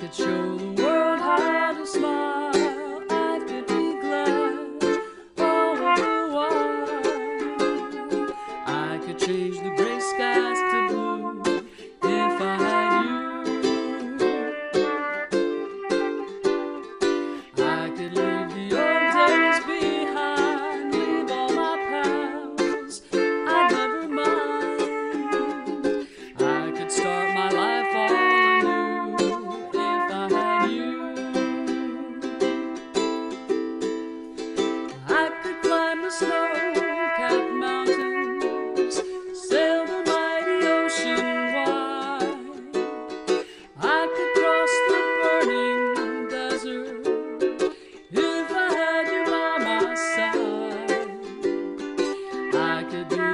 could show the world how to smile. I could be glad all the while. I could change the gray skies to blue if I had you. I could leave the old days behind, leave all my pals, I'd never mind. I could start my life all anew if I had you. I could climb the snow-capped mountains, sail the mighty ocean wide. I could cross the burning desert if I had you by my side. I could do